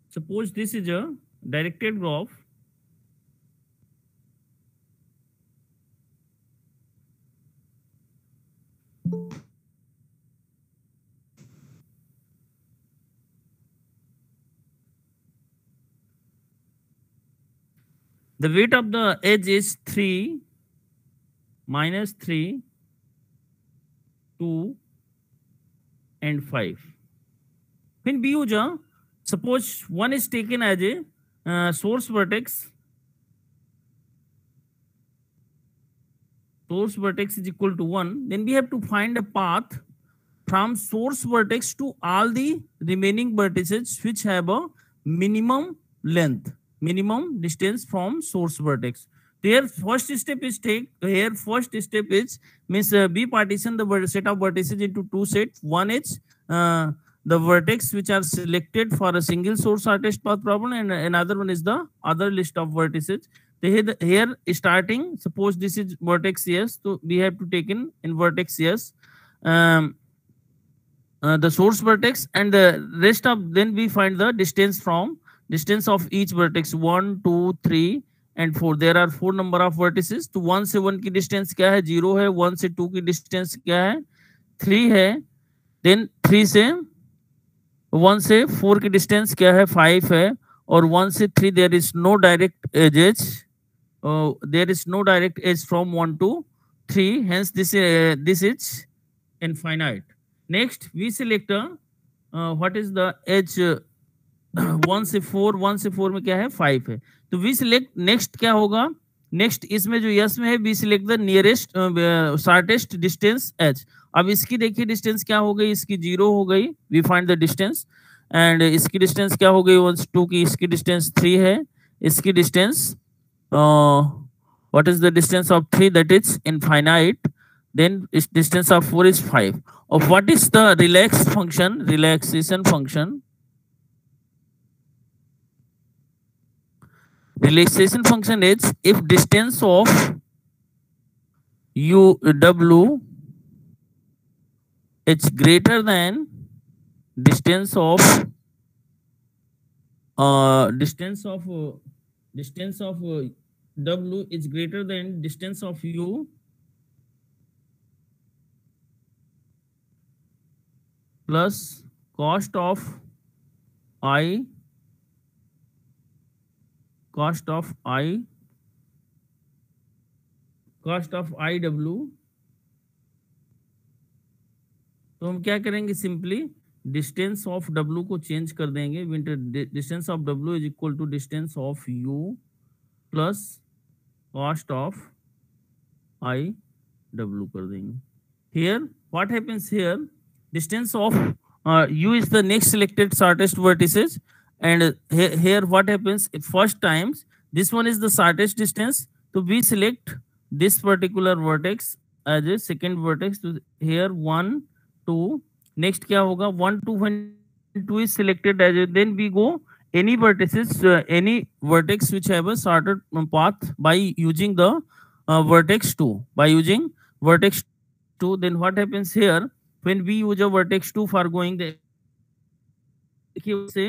Suppose this is a directed graph. The weight of the edge is 3, -3, 2, and 5. When B user, suppose one is taken as a source vertex. Source vertex is equal to 1. Then we have to find a path from source vertex to all the remaining vertices which have a minimum length, minimum distance from source vertex. Here first step is means we partition the set of vertices into two sets. One is the vertex which are selected for a single source shortest path problem, and another one is the other list of vertices. Here starting, suppose this is vertex yes, so we have to take in vertex yes the source vertex, and the rest of, then we find the distance of each vertex 1 2 3 and 4. There are 4 number of vertices. तो 1 से 1 की distance क्या है 0 है, 1 से 2 की distance क्या है 3 है, देन 3 से 1 से 4 की डिस्टेंस क्या है 5 है, और 1 से 3 there is no direct edges, there is no direct edge from 1 to 3, hence this is infinite. Next we select what is the edge 1 से 4 में क्या है 5 है, तो वी सिलेक्ट नेक्स्ट क्या होगा, नेक्स्ट इसमें जो यस में है we select the nearest shortest distance edge. अब इसकी देखिए डिस्टेंस क्या हो गई, इसकी 0 हो गई, we find the distance, and इसकी डिस्टेंस क्या हो गई 1 2 की, इसकी डिस्टेंस 3 है, इसकी distance what is the distance of 3, that is infinite, then its distance of 4 is 5. Of what is the relaxation function? Relaxation function is if distance of w is greater than distance of w is greater than distance of u plus cost of iw. तो हम क्या करेंगे, simply distance of w को change कर देंगे, distance of w is equal to distance of u plus cost of iw कर देंगे. Here what happens, here distance of u is the next selected shortest vertices, and here what happens, first times this one is the shortest distance, so we select this particular vertex as a second vertex. So here 1 2, next क्या होगा 1 2, when 2 is selected as a, then we go any vertices any vertex which have a shorter path by using the vertex 2, then what happens here, when we use a vertex 2 for going the, देखिए से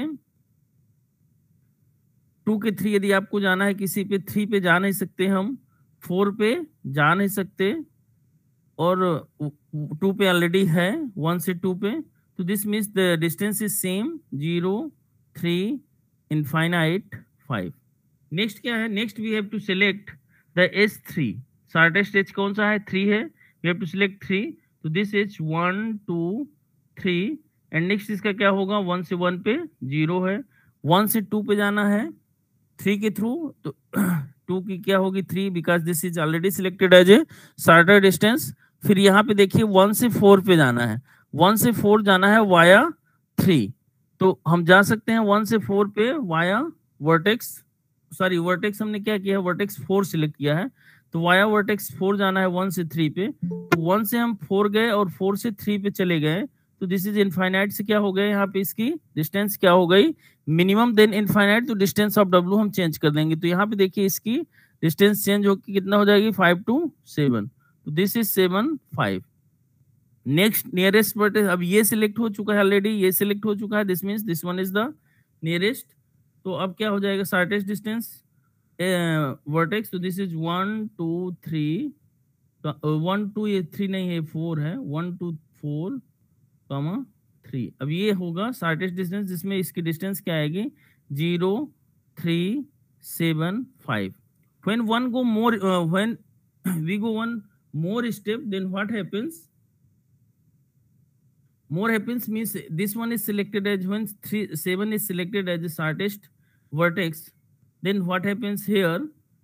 2 के 3 यदि आपको जाना है किसी पे, 3 पे जा नहीं सकते हम, 4 पे जा नहीं सकते, और 2 पे ऑलरेडी है 1 से 2 पे, तो this means the distance is same 0 3 infinite 5. Next क्या है, next we have to select the S3, shortest edge कौन सा है 3 है, वी हैव टू सिलेक्ट 3, तो दिस इज 1 2 3, एंड नेक्स्ट इसका क्या होगा 1 से 1 पे 0 है, 1 से 2 पे जाना है 3 के थ्रू, तो 2 की क्या होगी 3, because this is already selected as a shorter distance. फिर यहाँ पे देखिए 1 से 4 पे जाना है, 1 से 4 जाना है वाया 3, तो हम जा सकते हैं 1 से 4 पे वाया वर्टेक्स, सॉरी वर्टेक्स हमने क्या किया है वर्टेक्स 4 सिलेक्ट किया है, तो वाया वर्टेक्स 4 जाना है 1 से 3 पे, तो 1 से हम 4 गए और 4 से 3 पे चले गए, तो दिस इज इनफाइनाइट से क्या हो गया यहाँ पे इसकी डिस्टेंस क्या हो गई मिनिमम, देन इनफाइनाइट, तो डिस्टेंस ऑफ w हम चेंज कर देंगे, तो यहाँ पे देखिए इसकी डिस्टेंस चेंज होकर कितना हो जाएगी 5 to 7, तो this is 7 5. Next nearest vertex, अब ये सिलेक्ट हो चुका है ऑलरेडी, ये सिलेक्ट हो चुका है, this means this one is the nearest तो अब क्या हो जाएगा शॉर्टेस्ट डिस्टेंस वर्टेक्स, तो दिस इज 1 2 3, 1 2 ये 3 नहीं है 4 है, 1 2 4 कॉमा 3। अब ये होगा शॉर्टेस्ट डिस्टेंस जिसमें इसकी डिस्टेंस क्या आएगी 0 3 7 5। when one go more when we go one more step, then what happens, more happens means this one is selected as when 3 7 is selected as the shortest vertex, then what happens here,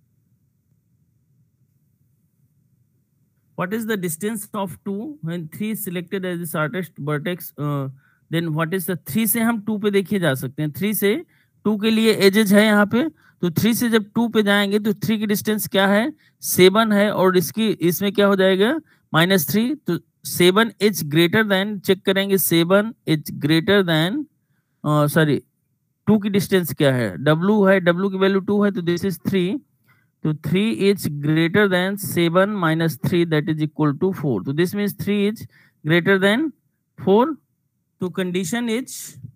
what is the distance of 2 when 3 is selected as the shortest vertex, then what is the 3 से हम 2 पे देखिए जा सकते हैं, 3 से 2 के लिए एजेज है यहाँ पे, तो 3 से जब 2 पे जाएंगे तो 3 की डिस्टेंस क्या है 7 है, और इसकी इसमें क्या हो जाएगा -3, तो 7 इज ग्रेटर देन, चेक करेंगे 7 इज ग्रेटर देन, सॉरी 2 की डिस्टेंस क्या है W है, W की वैल्यू 2 है, तो दिस इज 3, तो 3 is greater than 7 minus 3 that is equal to 4. So this means 3 is greater than 4. So condition is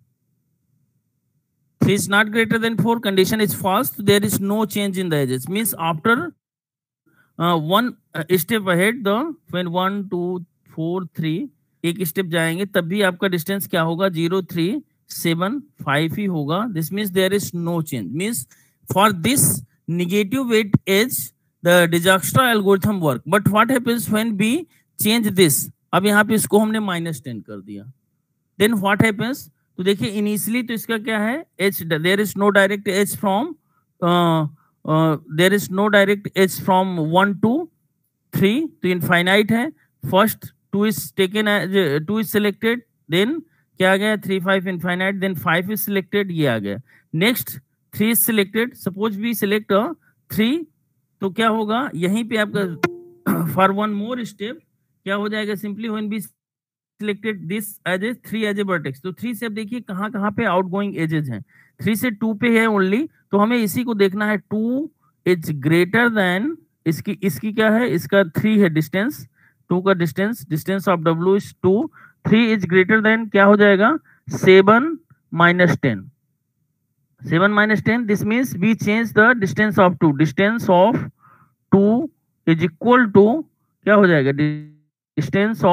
3 is not greater than 4. Condition is false. So there is no change in the edges. Means after one step ahead, the when 1 2 4 3 एक step जाएंगे तब भी आपका distance क्या होगा 0 3 7 5 ही होगा. This means there is no change. Means for this negative weight edge the Dijkstra algorithm work, but what happens when we change this, अब यहाँ पे इसको हमने -10 कर दिया, then what happens, तो देखिए इनिशियली तो इसका क्या है h, there is no direct h from there is no direct h from 1 to 3, तो इनफाइनाइट है, first 2 is taken as 2 is selected, then क्या आ गया 3 5 इनफाइनाइट, then 5 is selected, ये आ गया, next 3 is selected, suppose we select 3, तो क्या होगा यहीं पे आपका for one more step क्या हो जाएगा, simply when we selected this as a 3 as a vertex, तो 3 से अब देखिए कहाँ कहाँ पे आउटगोइंग एजेस हैं, 3 से 2 पे है ओनली, तो हमें इसी को देखना है 2 इज ग्रेटर देन, इसकी क्या है, इसका 3 है डिस्टेंस, 2 का distance of W is 2, 3 is greater than क्या हो जाएगा 7 minus 10, 7 minus 10, this means we change the distance of 2, distance of 2 is equal to क्या हो जाएगा distance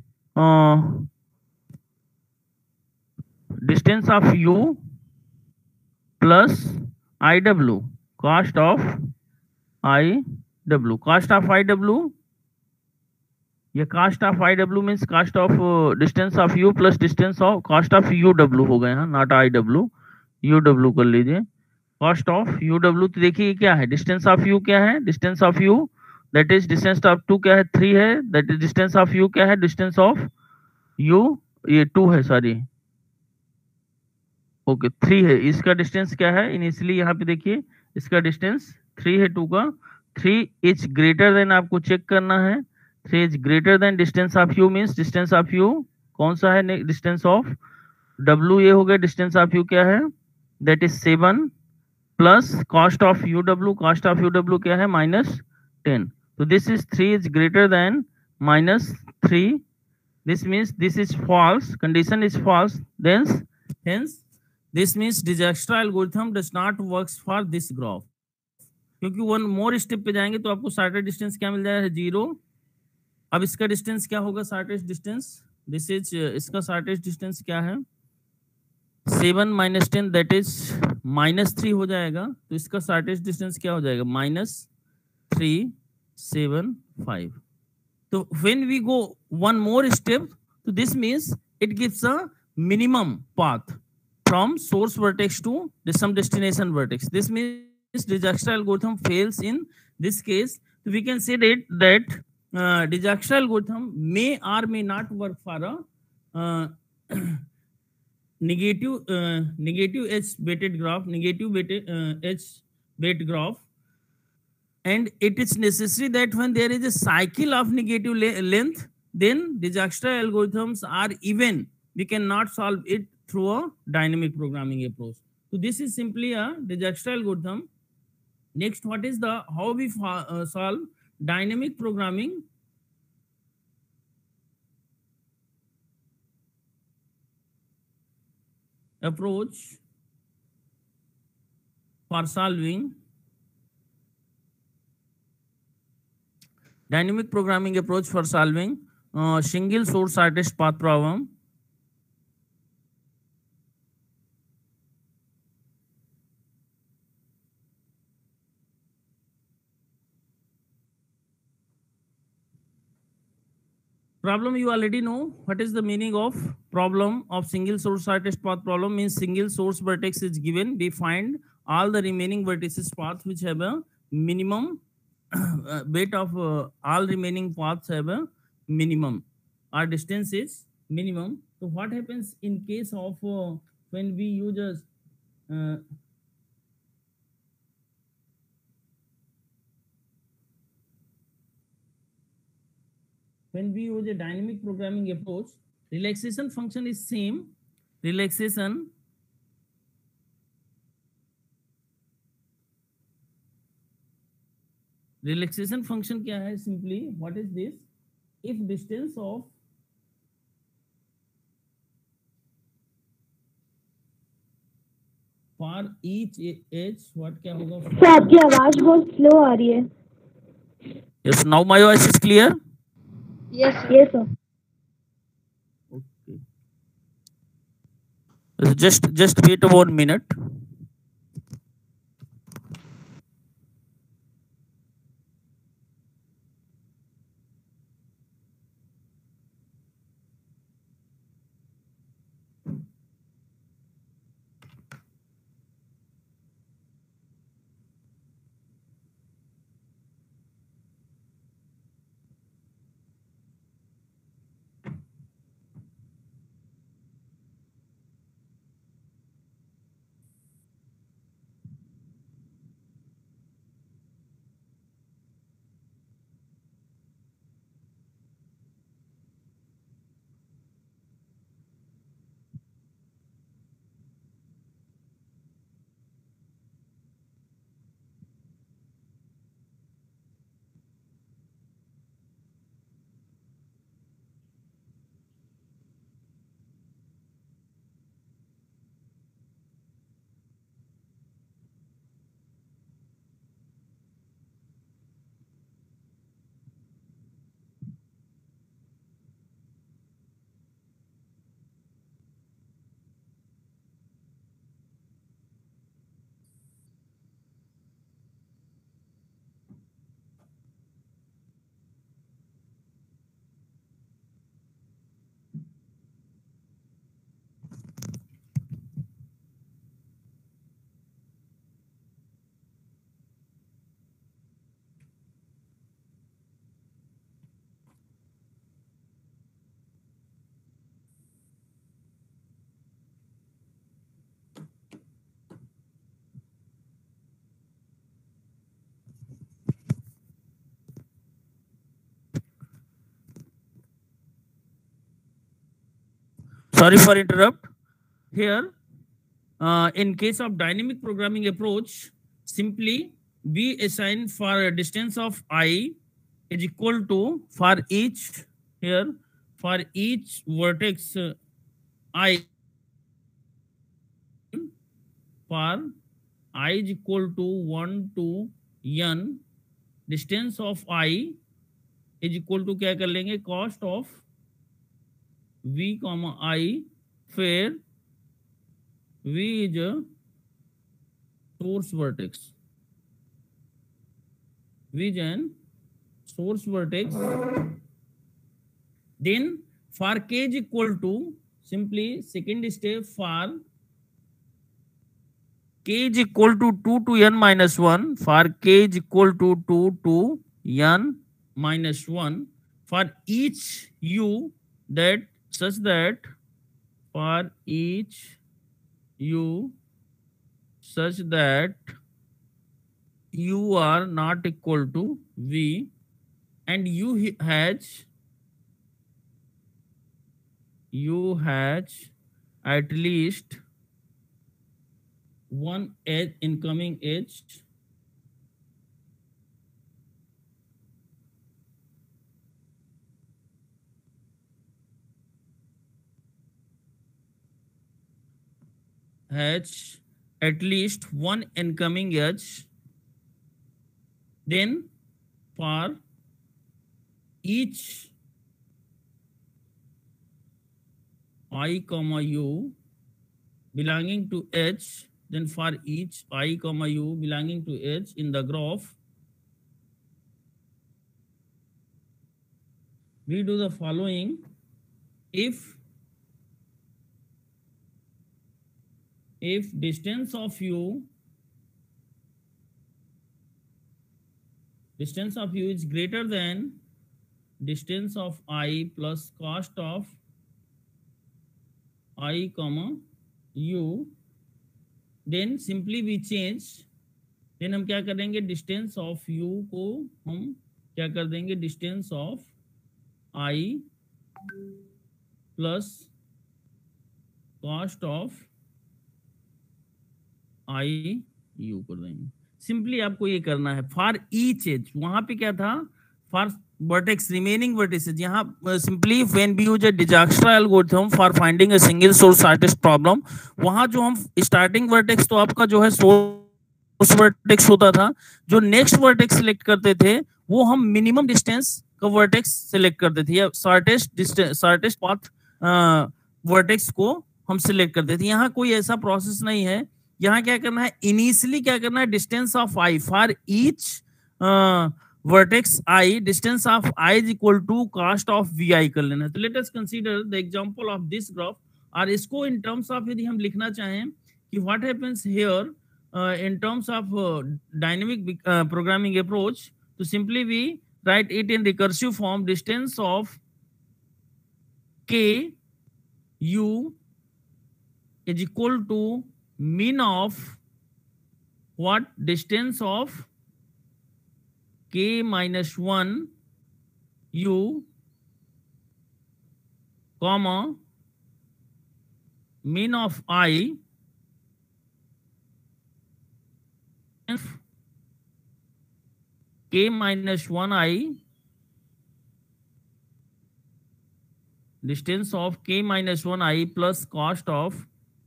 of u plus IW, cost of IW, cost of IW, ये cost of IW means cost of distance of u plus distance of cost of UW हो गए, हाँ not IW, UW कर लीजिए, cost of UW, तो देखिए क्या है डिस्टेंस ऑफ U क्या है, distance of U that is distance of 2 क्या है 3 है, that is distance of U क्या है, डिस्टेंस ऑफ U ये 2 है, सॉरी ओके 3 है, इसका डिस्टेंस क्या है इनिशियली यहाँ पे देखिए इसका डिस्टेंस 3 है 2 का, 3 इज ग्रेटर देन आपको चेक करना है, 3 is greater than distance of U means distance of U कौन सा है, डिस्टेंस ऑफ W ये हो गया, डिस्टेंस ऑफ U क्या है that is 7 plus cost of UW, cost of UW क्या है -10, तो this is 3 is greater than -3, this means this is false, condition is false, then hence this means Dijkstra algorithm does not works for this graph, क्योंकि one more step पे जाएंगे तो आपको shortest distance क्या मिल जाएगा 0, अब इसका डिस्टेंस क्या होगा शॉर्टेस्ट डिस्टेंस, दिस इज इसका शॉर्टेस्ट डिस्टेंस क्या है 7 minus 10 दैट इज -3 हो जाएगा, तो इसका शॉर्टेस्ट डिस्टेंस क्या हो जाएगा -375, तो when we go one more step, so this means it gives a minimum path from source vertex to some destination vertex. This means Dijkstra algorithm fails in this case. So we can say that Dijkstra algorithm may or may not work for a negative H weighted graph, negative weighted H weight graph. And it is necessary that when there is a cycle of negative length, then Dijkstra algorithms are even. We cannot solve it through a dynamic programming approach. So this is simply a Dijkstra algorithm. Next, what is the how we solve dynamic programming? Approach. for solving dynamic programming approach for solving single source shortest path problem. Problem you already know. What is the meaning of problem of single source shortest path problem? Means single source vertex is given. We find all the remaining vertices paths which have a minimum weight of all remaining paths have a minimum. Our distance is minimum. So what happens in case of when we use a when we use a dynamic programming approach, relaxation function is same. Relaxation function क्या है? Simply, what is this? If distance of for each edge, what क्या होगा? Sir आपकी आवाज बहुत slow आ रही है. Yes, now my voice is clear. Yes, sir. Okay. Just wait 1 minute. Sorry for interrupt. Here, in case of dynamic programming approach, simply we assign for a distance of I is equal to for each here for each vertex I for I is equal to 1 to n, distance of I is equal to क्या कर लेंगे cost of v comma I, where v is a source vertex, v is an source vertex. Then for k is equal to simply second step for k is equal to 2 to n minus 1, for k is equal to 2 to n minus 1 for each u, that such that for each u such that u are not equal to v and u has at least one edge, incoming edge, has at least one incoming edge, then for each I comma u belonging to h, then for each I comma u belonging to h in the graph, we do the following. If distance of u is greater than distance of I plus cost of I comma u, then simply we change, then हम क्या करेंगे, distance of u को हम क्या कर देंगे, distance of I plus cost of I u कर देंगे. सिंपली आपको ये करना है. फॉर ईच एज, वहां पे क्या था, फॉर vertex remaining vertices, यहाँ simply when we use a Dijkstra algorithm for finding a single source shortest problem, वहां जो हम starting vertex तो आपका जो है source vertex होता था, जो next vertex select करते थे वो हम minimum distance का vertex select करते थे, या shortest path vertex को हम select करते थे. यहाँ कोई ऐसा process नहीं है. यहाँ क्या करना है, इनिशियली क्या करना है, distance of I for each vertex I, distance of I is equal to cost of Vi कर लेना है. तो let us consider the example of this graph, और इसको in terms of यदि हम लिखना चाहें कि what happens here in terms of dynamic programming approach, तो simply we write it in recursive form. Distance of K U is equal to mean of what, distance of K minus 1 u comma mean of I K minus 1 I, distance of K minus 1 I plus cost of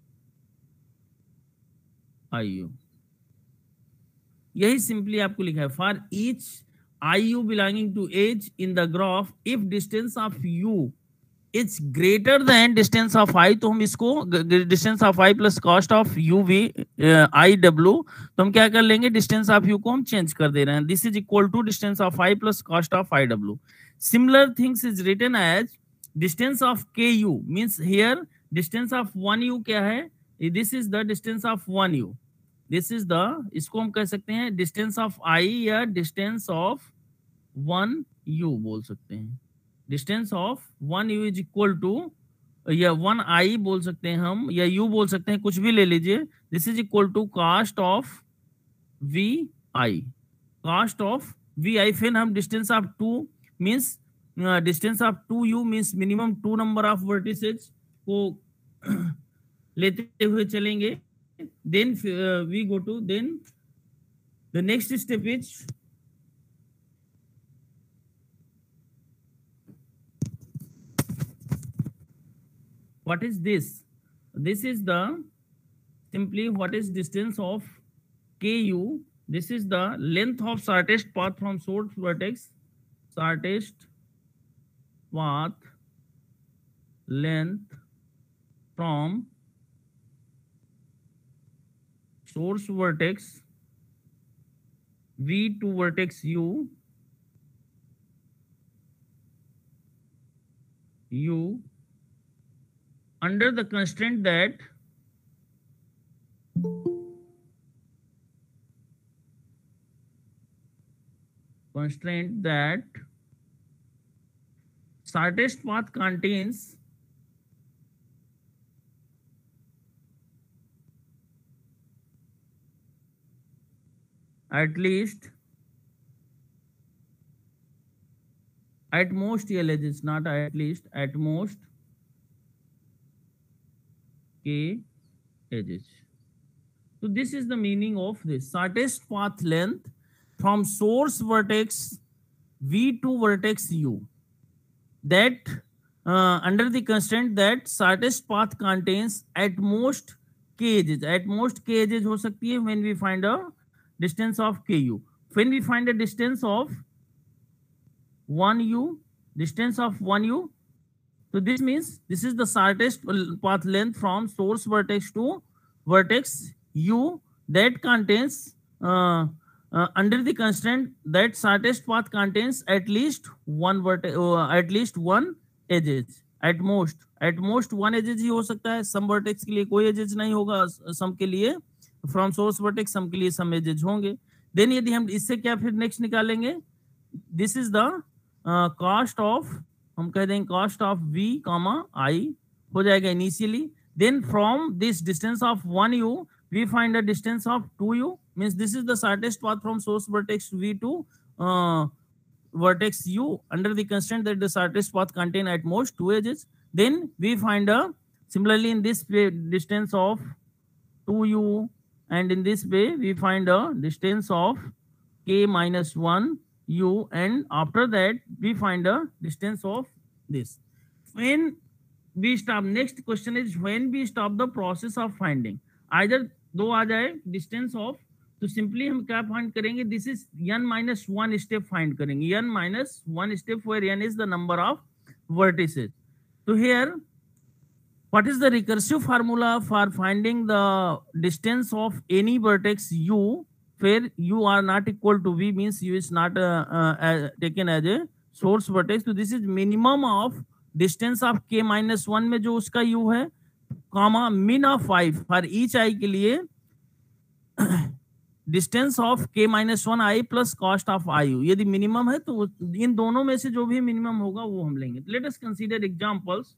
IU. यही simply आपको लिखा है. For each IU belonging to edge in the graph, if distance of U is greater than distance of I, तो हम इसको distance of I plus cost of UV IW, तो हम क्या कर लेंगे, डिस्टेंस ऑफ U को हम चेंज कर दे रहे हैं. This is equal to distance of I plus cost of IW. Similar things is written as distance of KU, means here distance of 1U क्या है, this is the distance of 1U. This is the, इसको हम कह सकते हैं distance of I या distance of 1U बोल सकते हैं. Distance of 1U is equal to, या 1I बोल सकते हैं हम, या U बोल सकते हैं, कुछ भी ले लीजिए. This is equal to cost of VI, cost of VI. फिर हम distance of 2 means distance of 2U means minimum 2 number of vertices को लेते हुए चलेंगे. Then we go to, then the next step is what is this? This is the simply what is distance of KU. This is the length of shortest path from source vertex. Shortest path length from source vertex V to vertex U under the constraint that shortest path contains at least, at most L edges, not at least, at most K edges. So this is the meaning of this. Shortest path length from source vertex V to vertex U, that under the constraint that shortest path contains at most k edges, at most k edges हो सकती है when we find a distance of ku. When we find a distance of 1u, distance of 1u, so this means this is the shortest path length from source vertex to vertex u that contains under the constraint that shortest path contains at least one vertex, at least one edges, at most one edges ही हो सकता है. some vertex के लिए कोई edges नहीं होगा, some के लिए from source vertex, some के लिए some edges होंगे. then यदि हम इससे क्या फिर next निकालेंगे, this is the cost of, हम कह देंगे cost of v comma I हो जाएगा initially. then from this distance of 1u we find a distance of 2u, means this is the shortest path from source vertex v to vertex u under the constraint that the shortest path contain at most 2 edges. then we find a, similarly in this way, distance of 2u, and in this way we find a distance of k minus 1 u, and after that we find a distance of this. When we stop, next question is when we stop the process of finding, either दो आ जाए distance of, तो simply हम क्या find करेंगे, this is n minus 1 step find करेंगे, n minus 1 step where n is the number of vertices. So here what is the recursive formula for finding the distance of any vertex u where u are not equal to v, means u is not taken as a source vertex. So this is minimum of distance of k minus 1 में जो उसका u है, comma min of 5 for each I के लिए distance of k minus 1 I plus cost of iu. यदि minimum है तो इन दोनों में से जो भी minimum होगा वो हम लेंगे. Let us consider examples.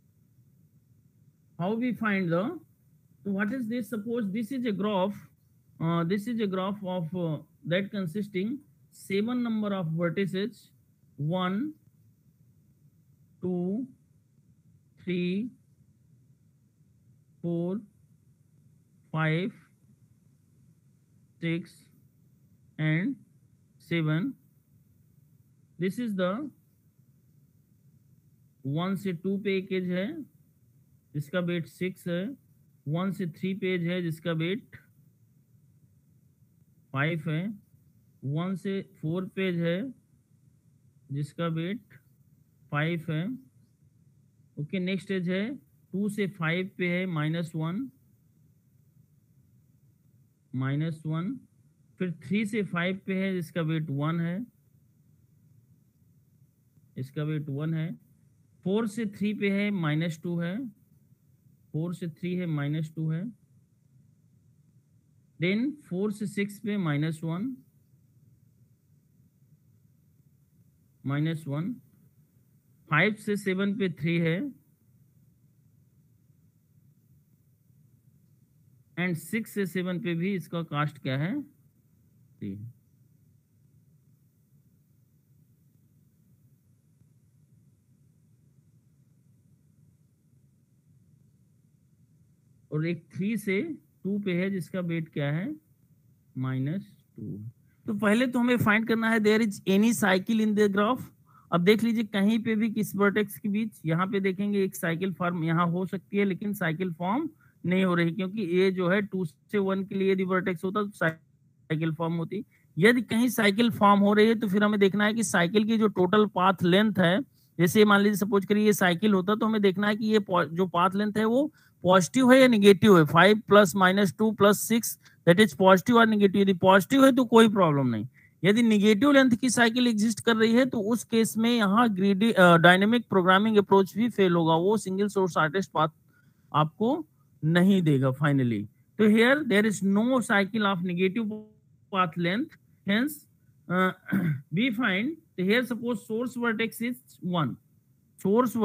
How we find the, so what is this? Suppose this is a graph. This is a graph of that consisting 7 number of vertices, 1, 2, 3, 4, 5, 6 and 7. This is the 1 से 2 पे एक as है जिसका wait 6 है, 1 से 3 पे as है जिसका वेट 5 है, 1 से 4 पेज है जिसका वेट 5 है. ओके, नेक्स्ट एज है 2 से 5 पे है -1, फिर 3 से 5 पे है जिसका वेट 1 है, इसका वेट 1 है. 4 से 3 पे है -2 है, 4 से 3 है -2 है. देन 4 से 6 पे -1, 5 से 7 पे 3 है, एंड 6 से 7 पे भी इसका कास्ट क्या है, 3. और एक 3 से 2 पे है जिसका वेट क्या है, -2. तो पहले तो हमें फाइंड करना है there is any cycle in the graph. अब देख लीजिए कहीं पे भी किस वर्टेक्स के बीच, यहाँ पे देखेंगे एक साइकिल फॉर्म यहाँ हो सकती है, लेकिन साइकिल फॉर्म नहीं हो रही क्योंकि ये जो है 2 से 1 के लिए यदि वर्टेक्स होता तो साइकिल फॉर्म होती. यदि कहीं साइकिल फॉर्म हो रही है तो फिर हमें देखना है कि साइकिल की जो टोटल पाथ लेंथ है, जैसे मान लीजिए सपोज करिए ये साइकिल होता तो हमें देखना है कि ये जो पाथ लेंथ है वो पॉजिटिव है या निगेटिव है. 5 + -2 + 6 दैट इज पॉजिटिव और निगेटिव. यदि पॉजिटिव है तो कोई प्रॉब्लम नहीं. यदि निगेटिव लेंथ की साइकिल एग्जिस्ट कर रही है तो उस केस में यहाँ ग्रीडी डायनेमिक प्रोग्रामिंग अप्रोच भी फेल होगा, वो सिंगल सोर्स शॉर्टेस्ट पाथ आपको नहीं देगा फाइनली. तो here there is no cycle of negative path length, hence we find here suppose source vertex is 1, source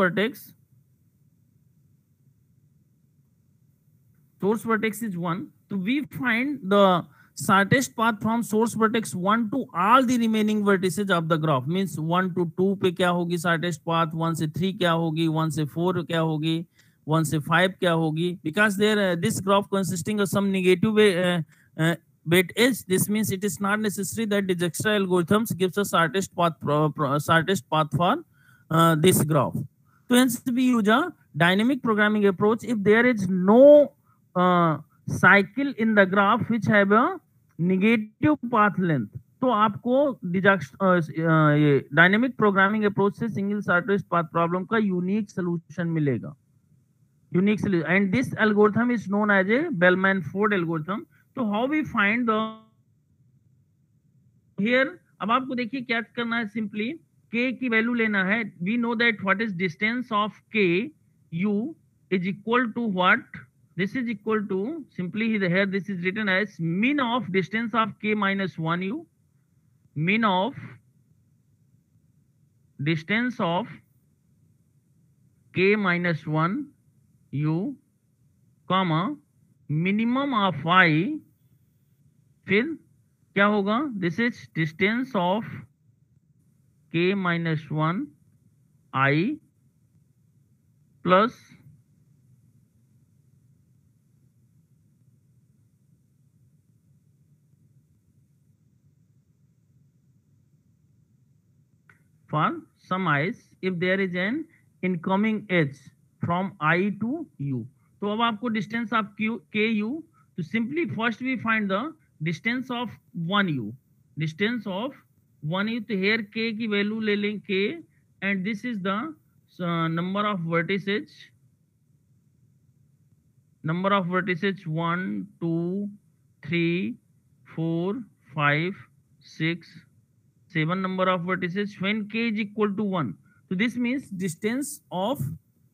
vertex is 1. So we find the shortest path from source vertex 1 to all the remaining vertices of the graph. Means 1 to 2 पे क्या होगी shortest path, 1 से 3 क्या होगी, 1 से 4 क्या होगी, 1 से 5 क्या होगी. Because there this graph consisting of some negative weight edge, this means it is not necessary that Dijkstra algorithms gives us shortest path for this graph. So hence we use a dynamic programming approach if there is no cycle in the graph which have a negative path length, तो आपको ये dynamic programming approach से single shortest path problem का unique solution मिलेगा, unique solution, and this algorithm is known as a Bellman Ford algorithm. तो how we find the here, अब आपको देखिए क्या करना है, सिंपली k की वैल्यू लेना है। We know that what is distance of k u is equal to what, this is equal to, simply here this is written as mean of distance of k minus 1 u, mean of distance of k minus 1 u, comma minimum of I, फिर क्या होगा, this is distance of k minus 1 I plus for some i's if there is an incoming edge from I to u। तो अब आपको distance of k u, तो simply first we find the distance of 1 u, distance of 1 u, तो here k की वैल्यू ले लें k, and this is the number of vertices, number of vertices 1 2 3 4 5 6 7 number of vertices when k is equal to 1। so this means distance of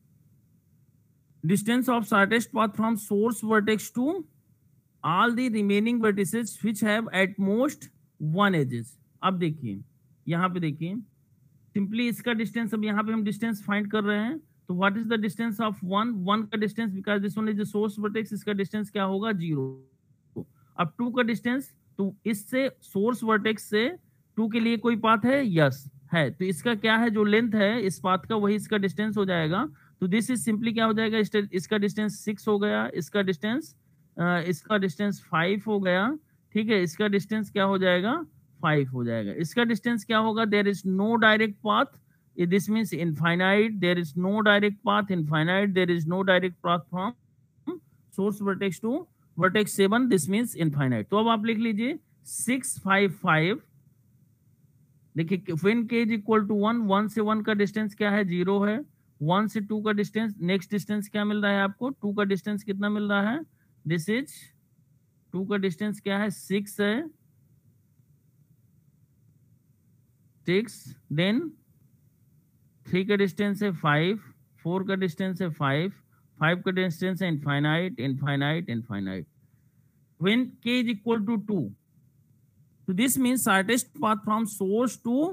shortest path from source vertex to all the remaining vertices which have at most one edges। अब देखिए यहाँ पे देखिए simply इसका distance, अब यहाँ पे हम डिस्टेंस फाइंड कर रहे हैं, तो what is the distance of 1 का distance, because this one is the source vertex, इसका डिस्टेंस क्या होगा 0। अब 2 का डिस्टेंस, तो इससे सोर्स वर्टेक्स से 2 के लिए कोई पाथ है, यस है, तो इसका क्या है, जो लेंथ है इस पाथ का वही इसका डिस्टेंस हो जाएगा। तो दिस इज सिंपली क्या हो जाएगा, इसका डिस्टेंस 6 हो गया, इसका डिस्टेंस 5 हो गया, ठीक है, इसका डिस्टेंस क्या हो जाएगा 5 हो जाएगा, इसका डिस्टेंस क्या होगा, there is no direct path, this means infinite, there is no direct path, infinite, there is no direct path from source vertex to vertex 7, this means infinite। तो अब आप लिख लीजिए 6 5 5, देखिए when k is equal to 1, 1 से 1 का distance क्या है 0 है, 1 से 2 का डिस्टेंस, नेक्स्ट डिस्टेंस क्या मिल रहा है आपको, 2 का डिस्टेंस कितना मिल रहा है, दिस इज 2 का डिस्टेंस क्या है 6 है, 6, देन 3 का डिस्टेंस है 5, 4 का डिस्टेंस है 5, 5 का डिस्टेंस है infinite infinite infinite, when k is equal to 2, so this means shortest path from source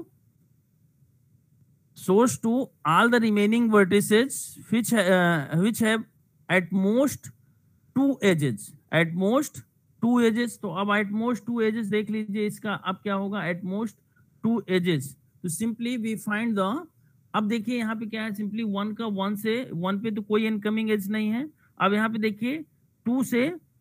to all the remaining vertices which have at most 2 edges, at most 2 edges। तो अब at most 2 edges देख लीजिए, इसका अब क्या होगा, at most 2 edges, तो simply we find the, अब देखिए यहाँ पे क्या है, सिंपली 1 का 1 से 1 पे तो कोई इनकमिंग एज नहीं है, अब यहाँ पे देखिए 2 से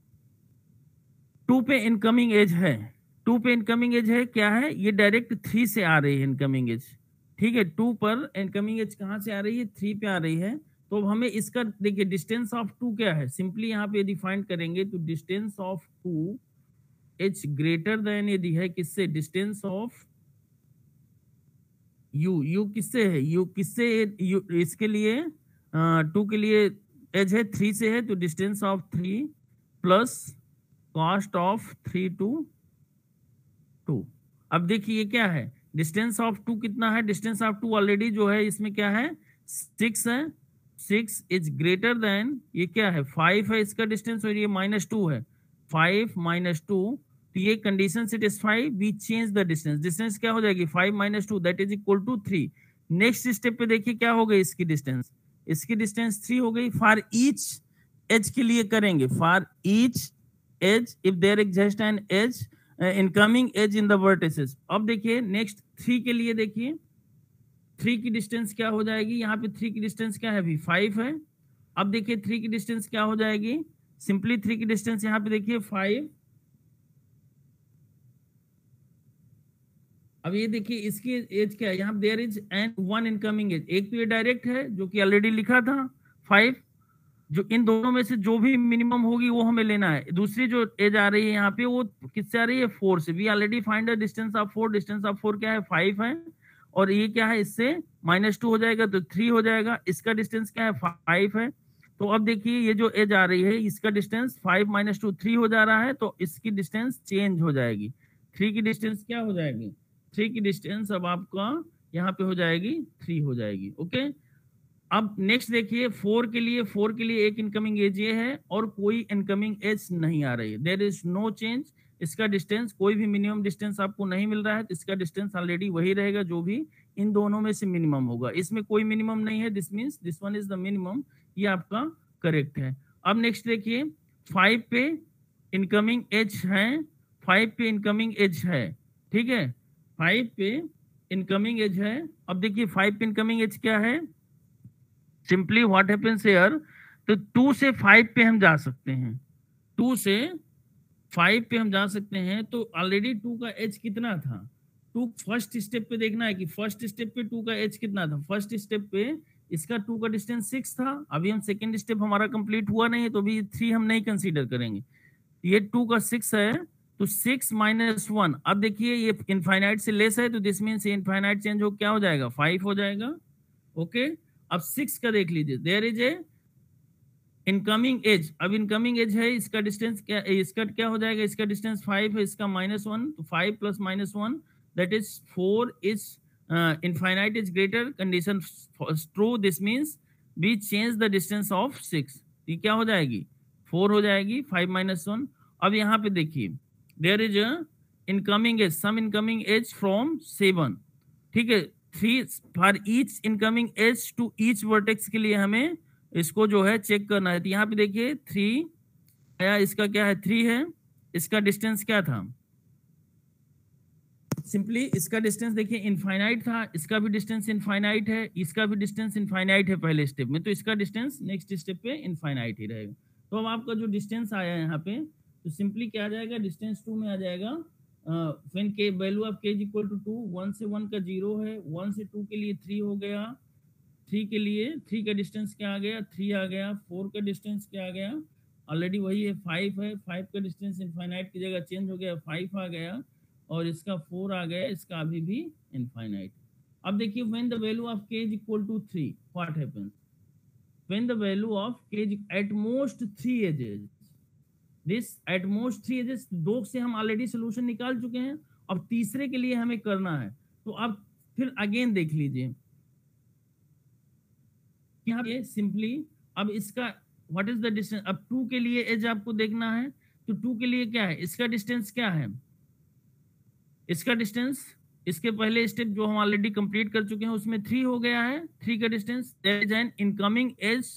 2 पे इनकमिंग एज है, 2 पे इनकमिंग एज है, क्या है ये डायरेक्ट 3 से आ रही है इनकमिंग एज, ठीक है, 2 पर इनकमिंग एज कहाँ से आ रही है, 3 पे आ रही है। तो हमें इसका देखिए डिस्टेंस ऑफ 2 क्या है, सिंपली यहाँ पे यदि फाइंड करेंगे तो डिस्टेंस ऑफ 2 एच ग्रेटर देन यदि है किससे, डिस्टेंस ऑफ यू किससे है, यू किससे, यू इसके लिए 2 के लिए एज है 3 से है, तो distance of 3 plus cost of 3 to 2। अब देखिए ये क्या है, डिस्टेंस ऑफ 2 कितना है, डिस्टेंस ऑफ 2 ऑलरेडी जो है इसमें क्या है 6 है, 6 इज ग्रेटर देन ये क्या है 5 है इसका डिस्टेंस, और ये -2 है, 5 -2, तो ये condition satisfy, we change the distance, distance क्या हो जाएगी 5 - 2 that is equal to 3। Next step पे देखिए क्या हो गई इसकी डिस्टेंस 3 हो गई, फॉर ईच एज के लिए करेंगे, for each edge if there exist an edge incoming edge in the vertices. अब देखिए नेक्स्ट 3 के लिए देखिए 3 की डिस्टेंस क्या हो जाएगी, यहाँ पे 3 की डिस्टेंस क्या है अभी 5 है, अब देखिए 3 की डिस्टेंस क्या हो जाएगी, सिंपली 3 की डिस्टेंस यहाँ पे देखिए 5, अब ये देखिए इसकी एज क्या है, यहाँ there is an 1 incoming edge, एक तो ये डायरेक्ट है जो कि ऑलरेडी लिखा था 5, जो इन दोनों में से जो भी मिनिमम होगी वो हमें लेना है। दूसरी जो एज आ रही है यहाँ पे वो किससे आ रही है, 4 से। We already find the distance of 4, distance of 4 क्या है, 5 है, और ये क्या है, इससे -2 हो जाएगा तो 3 हो जाएगा। इसका डिस्टेंस क्या है, 5 है। तो अब देखिए ये जो एज आ रही है इसका डिस्टेंस 5 - 2 3 हो जा रहा है, तो इसकी डिस्टेंस चेंज हो जाएगी। 3 की डिस्टेंस क्या हो जाएगी, 3 की डिस्टेंस अब आपका यहाँ पे हो जाएगी 3 हो जाएगी। ओके, अब नेक्स्ट देखिए 4 के लिए, 4 के लिए एक इनकमिंग एज ये है और कोई इनकमिंग एज नहीं आ रही है, देयर इज नो चेंज। इसका डिस्टेंस कोई भी मिनिमम डिस्टेंस आपको नहीं मिल रहा है, तो इसका डिस्टेंस ऑलरेडी वही रहेगा जो भी इन दोनों में से मिनिमम होगा। इसमें कोई मिनिमम नहीं है, this means this one is the minimum, ये आपका करेक्ट है। अब नेक्स्ट देखिए 5 पे इनकमिंग एज है, 5 पे इनकमिंग एज है, ठीक है, 5 पे इनकमिंग एज है। अब देखिए 5 पे इनकमिंग एज क्या है, सिंपली व्हाट हैपेंस हियर, तो 2 से 5 पे हम जा सकते हैं, 2 से 5 पे हम जा सकते हैं। तो ऑलरेडी 2 का एज कितना था, 2 फर्स्ट स्टेप पे देखना है कि फर्स्ट स्टेप पे 2 का एज कितना था। फर्स्ट स्टेप पे इसका 2 का डिस्टेंस 6 था, अभी हम सेकेंड स्टेप हमारा कंप्लीट हुआ नहीं है तो अभी 3 हम नहीं कंसीडर करेंगे। ये 2 का 6 है, तो 6 - 1, अब देखिए ये इनफाइनाइट से लेस है, तो दिस मीन्स इनफाइनाइट चेंज हो क्या हो जाएगा, 5 हो जाएगा। ओके, अब 6 का देख लीजिए, there is a incoming edge. अब इनकमिंग एज है, इसका डिस्टेंस क्या, इसका क्या हो जाएगा, इसका डिस्टेंस 5 है, इसका -1, तो 5 + -1 that is 4 is infinite is greater, condition true, this means we change the distance of 6, ये क्या हो जाएगी 4 हो जाएगी, 5 - 1। अब यहाँ पे देखिए there is incoming edge, some incoming edge from 7, ठीक है, 3 for each incoming edge to each vertex के लिए हमें इसको जो है चेक करना है। तो यहाँ पे देखिए 3 आया, इसका क्या है 3 है, इसका डिस्टेंस क्या था, सिंपली इसका डिस्टेंस देखिए इनफाइनाइट था, इसका भी डिस्टेंस इनफाइनाइट है, इसका भी डिस्टेंस इनफाइनाइट है पहले स्टेप में, तो इसका डिस्टेंस नेक्स्ट स्टेप पे इनफाइनाइट ही रहेगा। तो अब आपका जो डिस्टेंस आया यहाँ पे, तो सिंपली क्या आ जाएगा, डिस्टेंस 2 में आ जाएगा, when K value of k equal to 2, 1 से 1 का 0 है, 1 से 2 के लिए 3 हो गया, 3 के लिए 3 का डिस्टेंस क्या आ गया, 3 आ गया, 4 का डिस्टेंस क्या आ गया, ऑलरेडी वही है 5 है, 5 का डिस्टेंस इनफाइनाइट की जगह चेंज हो गया, 5 आ गया, और इसका 4 आ गया, इसका अभी भी इनफाइनाइट। अब देखिए when the value of k equal to 3 what happens, when the value of k at most 3 edges, this at most 3 edges, 2 से हम ऑलरेडी सोल्यूशन निकाल चुके हैं, अब तीसरे के लिए हमें करना है। तो अब फिर अगेन देख लीजिए यहाँ पे सिंपली, अब इसका व्हाट इज द डिस्टेंस, अब 2 के लिए एज आपको देखना है, तो 2 के लिए क्या है, इसका डिस्टेंस क्या है, इसका डिस्टेंस इसके पहले स्टेप जो हम ऑलरेडी कंप्लीट कर चुके हैं उसमें 3 हो गया है, 3 का distance, there is an incoming edge,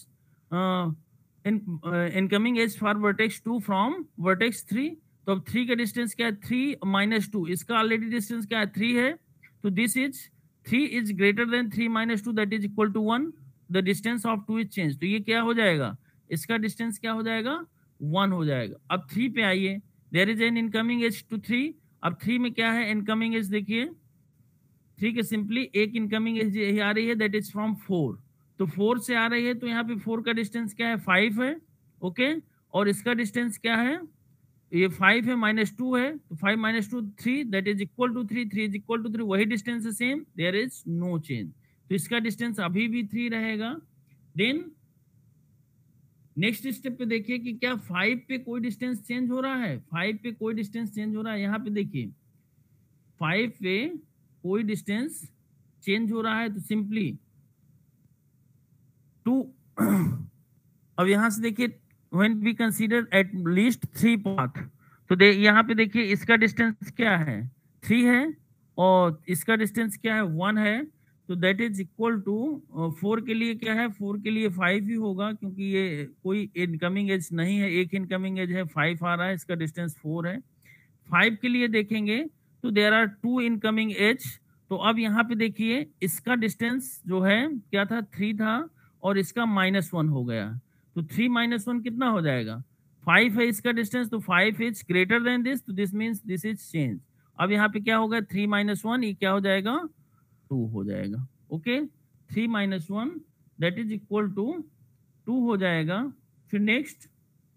incoming edge for vertex 2 from vertex 3। तो अब 3 का डिस्टेंस क्या है, 3 - 2, इसका ऑलरेडी डिस्टेंस क्या है 3 है, तो this is 3 is greater than 3 - 2 that is equal to 1, the distance of 2 is change, तो ये क्या हो जाएगा, इसका डिस्टेंस क्या हो जाएगा 1 हो जाएगा। अब 3 पे आइए, there is an incoming edge to 3, अब 3 में क्या है इनकमिंग एज, देखिए 3 के सिंपली एक इनकमिंग एज आ रही है दैट इज फ्रॉम 4, तो 4 से आ रही है, तो यहाँ पे 4 का डिस्टेंस क्या है 5 है, ओके, और इसका डिस्टेंस क्या है, ये 5 है -2 है, तो 5 - 2 3 that is equal to 3, 3 is equal to 3, वही डिस्टेंस है same, there is no change, तो इसका डिस्टेंस अभी भी 3 रहेगा। देन नेक्स्ट स्टेप पे देखिए कि क्या 5 पे कोई डिस्टेंस चेंज हो रहा है, 5 पे कोई डिस्टेंस चेंज हो रहा है, यहाँ पे देखिए 5 पे कोई डिस्टेंस चेंज हो रहा है, तो सिंपली 2 अब यहां से देखिए when we consider at least 3 path, तो यहाँ पे देखिए इसका डिस्टेंस क्या है 3 है, और इसका डिस्टेंस क्या है 1 है, तो दैट इज इक्वल टू 4 के लिए क्या है, 4 के लिए 5 ही होगा, क्योंकि ये कोई इनकमिंग एज नहीं है, एक इनकमिंग एज है 5 आ रहा है, इसका डिस्टेंस 4 है। 5 के लिए देखेंगे तो देयर आर 2 इनकमिंग एज, तो अब यहाँ पे देखिए इसका डिस्टेंस जो है क्या था 3 था, और इसका -1 हो गया, तो 3 - 1 कितना हो जाएगा 5 है इसका डिस्टेंस, तो 5 इज ग्रेटर देन दिस, तो this means this is change. अब यहाँ पे क्या होगा 3 - 1, ये क्या हो जाएगा 2 हो जाएगा, okay, 3 - 1 that is equal to 2 हो जाएगा। फिर नेक्स्ट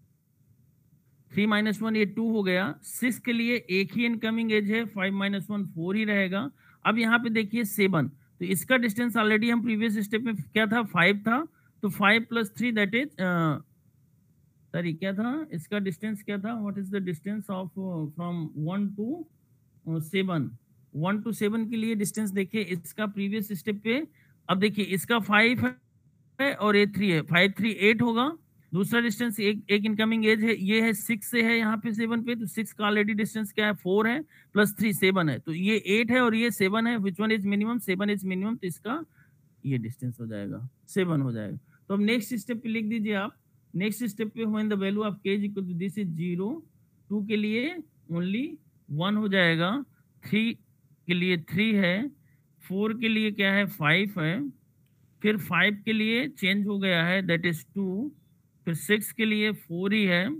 3 - 1 ये 2 हो गया। 6 के लिए एक ही इनकमिंग एज है, 5 - 1 4 ही रहेगा। अब यहाँ पे देखिए 7, तो इसका डिस्टेंस ऑलरेडी हम प्रीवियस स्टेप में क्या था, 5 था, तो 5 + 3 दैट इज सॉरी क्या था इसका डिस्टेंस, क्या था, what is the distance of from 1 to 7, 1 to 7 के लिए डिस्टेंस देखिए इसका प्रीवियस स्टेप पे। अब देखिए इसका 5 है और ये 3 है, 5 3 8 होगा। दूसरा डिस्टेंस एक इनकमिंग एज है, ये है 6 से है यहाँ पे 7 पे, तो 6 का ऑलरेडी डिस्टेंस क्या है, 4 है, +3 7 है, तो ये 8 है और ये 7 है। Which one is minimum, 7 is minimum, तो इसका ये डिस्टेंस हो जाएगा 7 हो जाएगा। तो अब नेक्स्ट स्टेप पे लिख दीजिए आप। नेक्स्ट स्टेप पे when the value of k equal to this is 0, 2 के लिए ओनली 1 हो जाएगा, 3 के लिए 3 है, 4 के लिए क्या है 5 है, फिर 5 के लिए चेंज हो गया है दैट इज 2, फिर 6 के लिए 4 ही है,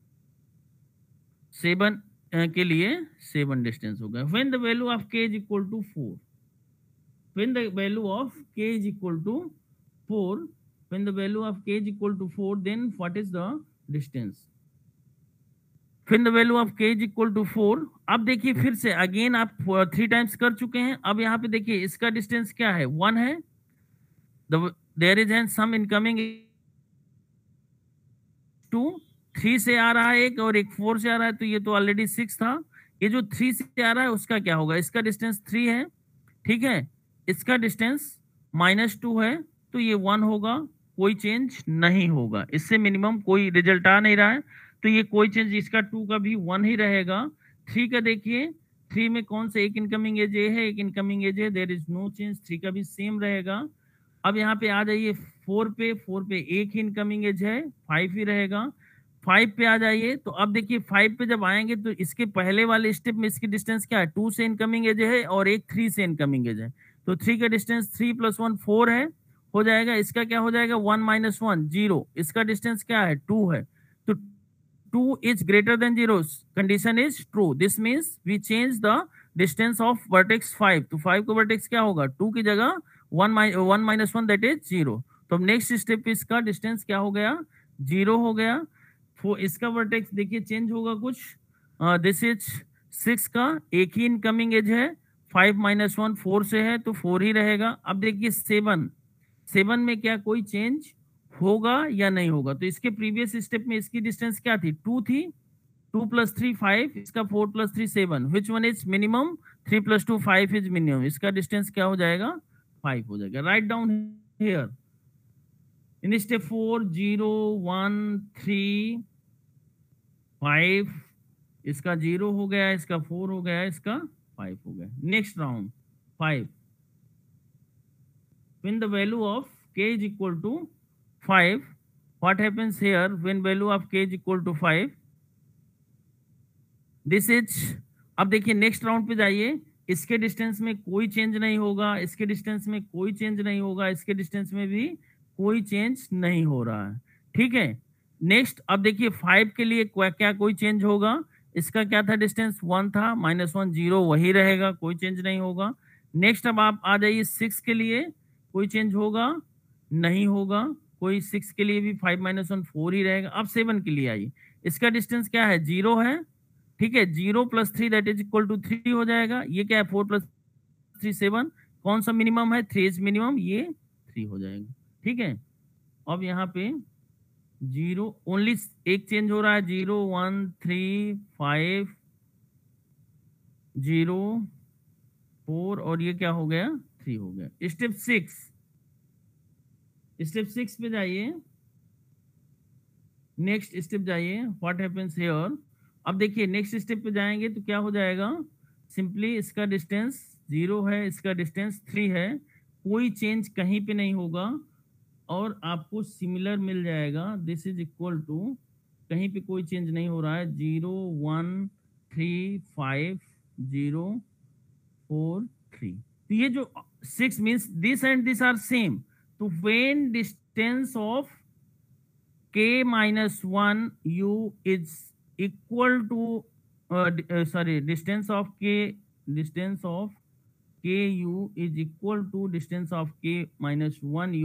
7 के लिए 7 डिस्टेंस हो गया। When the value of k is equal to 4, when the value of k is equal to 4, when the value of k is equal to 4, then what is the distance? when the value of k is equal to 4, अब देखिए फिर से again आप 3 times कर चुके हैं। अब यहाँ पे देखिए इसका डिस्टेंस क्या है, 1 है, there is an some incoming 2, 3 से आ रहा है एक और एक 4 से आ रहा है, तो ये तो ऑलरेडी 6 था। ये जो 3 से आ रहा है उसका क्या होगा, इसका डिस्टेंस 3 है, ठीक है, इसका डिस्टेंस -2 है, तो ये 1 होगा, कोई चेंज नहीं होगा, इससे मिनिमम कोई रिजल्ट आ नहीं रहा है, तो ये कोई चेंज, इसका 2 का भी 1 ही रहेगा। 3 का देखिए, 3 में कौन सा एक इनकमिंग एज है, एक इनकमिंग एज है, देयर इज नो चेंज, 3 का भी सेम रहेगा। अब यहाँ पे आ जाइए 4 पे, 4 पे एक ही इनकमिंग एज है, 5 ही रहेगा। 5 पे आ जाइए, तो अब देखिए 5 पे जब आएंगे तो इसके पहले वाले स्टेप में इसकी डिस्टेंस क्या है, 2 से इनकमिंग एज है और एक 3 से इनकमिंग एज है, तो 3 का डिस्टेंस 3 + 1 4 है, हो जाएगा। इसका क्या हो जाएगा, 1 - 1 0, इसका डिस्टेंस क्या है 2 है, तो 2 is greater than 0, condition is true, this means we change the distance of vertex 5, तो 5 को वर्टेक्स क्या होगा, 2 की जगह 1 - 1 दैट इज 0, तो अब नेक्स्ट स्टेप पे इसका डिस्टेंस क्या हो गया, 0 हो गया। इसका वर्टेक्स देखिए चेंज होगा कुछ, दिस इज 6 का एक ही इनकमिंग एज है, 5 - 1 4 से है, तो 4 ही रहेगा। अब देखिए 7 में क्या कोई चेंज होगा या नहीं होगा, तो इसके प्रीवियस स्टेप में इसकी डिस्टेंस क्या थी, 2 थी, 2 + 3 5, इसका 4 + 3 7, which one is minimum, 3 + 2 5 is minimum, इसका डिस्टेंस क्या हो जाएगा 5 हो जाएगा। Right down here in step 4 0 1 3 5, इसका 0 हो गया, इसका 4 हो गया, इसका 5 हो गया। Next round 5, when the value of k is equal to 5, what happens here when value of k is equal to 5, this is, अब देखिए नेक्स्ट राउंड पे जाइए, इसके डिस्टेंस में कोई चेंज नहीं होगा, इसके डिस्टेंस में कोई चेंज नहीं होगा, इसके डिस्टेंस में भी कोई चेंज नहीं हो रहा है, ठीक है। नेक्स्ट अब देखिए 5 के लिए क्या कोई चेंज होगा, इसका क्या था डिस्टेंस 1 था, -1 0 वही रहेगा, कोई चेंज नहीं होगा। नेक्स्ट अब आप आ जाइए 6 के लिए, कोई चेंज होगा नहीं होगा, कोई 6 के लिए भी 5 - 1 4 ही रहेगा। अब 7 के लिए आइए, इसका डिस्टेंस क्या है 0 है, ठीक है, 0 + 3 दैट इज इक्वल टू 3 हो जाएगा। ये क्या है 4 + 3 7, कौन सा मिनिमम है 3 इज मिनिमम, ये 3 हो जाएगा, ठीक है। अब यहाँ पे 0 ओनली एक चेंज हो रहा है, 0 1 3 5 0 4 और ये क्या हो गया 3 हो गया। स्टेप 6 पे जाइए, नेक्स्ट स्टेप जाइए, व्हाट हैपेंस हियर। अब देखिए नेक्स्ट स्टेप पे जाएंगे तो क्या हो जाएगा, सिंपली इसका डिस्टेंस 0 है, इसका डिस्टेंस 3 है, कोई चेंज कहीं पे नहीं होगा और आपको सिमिलर मिल जाएगा, दिस इज इक्वल टू, कहीं पे कोई चेंज नहीं हो रहा है, 0 1 3 5 0 4 3, तो ये जो 6 means this and this are same, तो when distance of k - 1 u is equal to distance of k u is equal to distance of k - 1 u,